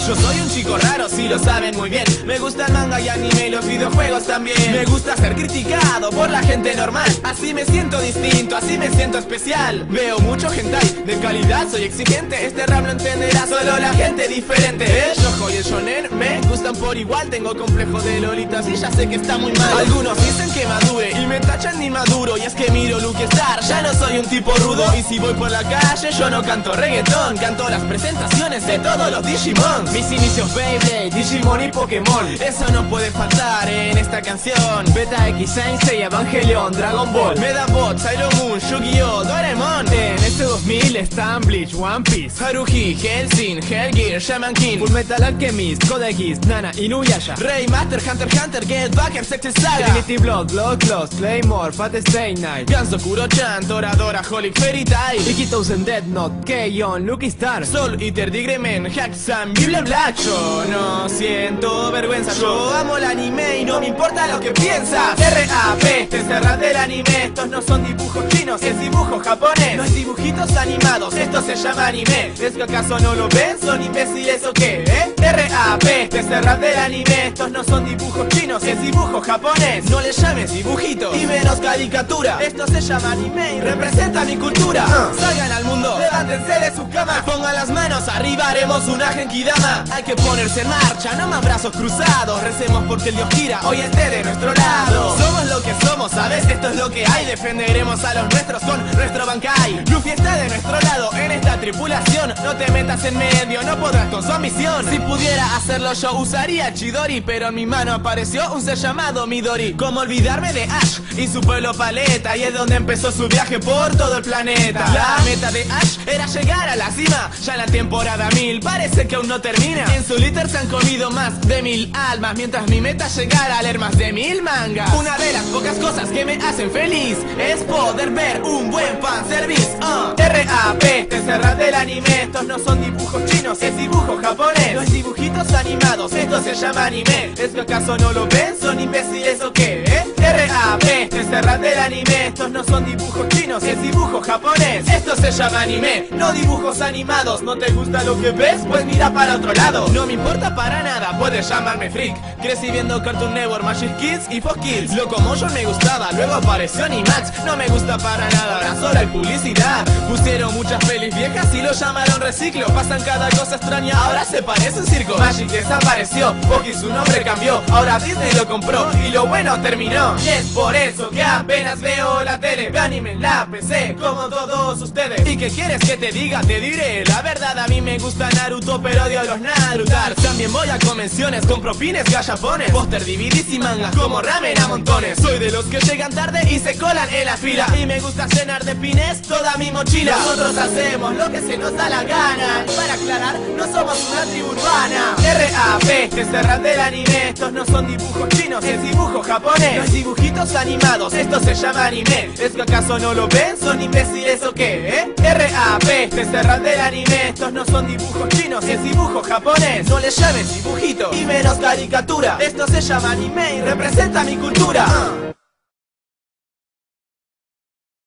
Yo soy un chico raro, sí lo saben muy bien. Me gusta el manga y anime y los videojuegos también. Me gusta ser criticado por la gente normal. Así me siento distinto, así me siento especial. Veo mucho hentai de calidad, soy exigente. Este rap lo entenderá solo la gente diferente. El shoujo y el shonen me gustan por igual. Tengo complejo de lolitas y ya sé que está muy mal. Algunos dicen que madure y me tachan de inmaduro. Y es que miro Lucky Star, ya no soy un tipo rudo. Y si voy por la calle yo no canto reggaetón, canto las presentaciones de todos los Digimons. Mis inicios Beyblade, Digimon y Pokémon, eso no puede faltar en esta canción. Beta X, Saint Seiya, Evangelion, Dragon Ball, Medabot, Sailor Moon, Yu-Gi-Oh, Doraemon. En este 2000 están Bleach, One Piece, Haruhi, Hellsing, Hellgear, Shaman King, Fullmetal Alchemist, Code Geass, Nana, Inuyasha, Raymaster, Hunter x Hunter, Get Back, Sexy Saga, Trinity Blood, Blood Lost, Claymore, Fat Stay Night, Ganzo, Kuro-chan, Toradora, Holic, Fairy Tail, Ikitosen, Death Note, Keion, Lucky Star, Soul Eater, Digremen, Hack-Sam, Bible Black. Yo no siento vergüenza, yo amo el anime y no me importa lo que piensas. R.A.P. te cerras del anime, estos no son dibujos chinos, es dibujo japonés. No es dibujitos animados, esto se llama anime. ¿Es que acaso no lo ven? ¿Son imbéciles o qué? R.A.P. te cerras del anime, estos no son dibujos chinos, es dibujo japonés. No le llames dibujito y menos caricatura, esto se llama anime y representa mi cultura. Salgan al mundo, levántense de sus camas, pongan las manos arriba, haremos una genkidama. Hay que ponerse en marcha, no más brazos cruzados. Recemos porque el Dios gira, hoy esté de nuestro lado. Somos lo que somos, ¿sabes? Esto es lo que hay. Defenderemos a los nuestros con nuestro Bankai. Luffy está de nuestro lado en esta tripulación. No te metas en medio, no podrás con su ambición. Si pudiera hacerlo yo usaría Chidori, pero en mi mano apareció un ser llamado Midori. ¿Cómo olvidarme de Ash y su pueblo paleta? Y es donde empezó su viaje por todo el planeta. La meta de Ash era llegar a la cima. Ya en la temporada 1000 parece que aún no termina. En su liter se han comido más de 1000 almas, mientras mi meta es llegar a leer más de 1000 mangas. Una de las pocas cosas que me hacen feliz es poder ver un buen fanservice. R.A.P. te cerras del anime, estos no son dibujos chinos, es dibujo japonés. No es dibujitos animados, esto se llama anime. ¿Es que acaso no lo ven? ¿Son imbéciles o qué? R.A.P. te cerras del anime, estos no son dibujos chinos, es dibujo japonés. Esto se llama anime, no dibujos animados. ¿No te gusta lo que ves? Pues mira para otro lado. No me importa para nada, puedes llamarme freak. Crecí viendo Cartoon Network, Magic Kids y Fox Kids. Locomotion me gustaba, luego apareció Animax. No me gusta para nada, ahora solo hay publicidad. Pusieron muchas pelis viejas y lo llamaron reciclo. Pasan cada cosa extraña, ahora se parece un circo. Magic desapareció, Fox su nombre cambió. Ahora Disney lo compró y lo bueno terminó. Y es por eso que apenas veo la tele, veo anime en la PC como todos ustedes. ¿Y qué quieres que te diga? Te diré la verdad, a mí me gusta Naruto pero odio a los Narutar. También voy a convenciones, compro pines gallapones, póster, DVDs y mangas como ramen a montones. Soy de los que llegan tarde y se colan en la fila, y me gusta llenar de pines toda mi mochila. Nosotros hacemos lo que se nos da la gana, y para aclarar, no somos una tribu urbana. R.A.P. te cerran del anime, estos no son dibujos chinos, es dibujo japonés. No es dibujitos animados, esto se llama anime. ¿Es que acaso no lo ven? ¿Son imbéciles o qué? R.A.P. te cerran del anime, estos no son dibujos chinos, es dibujo japonés. No le llames dibujito y menos caricatura, esto se llama anime y representa mi cultura.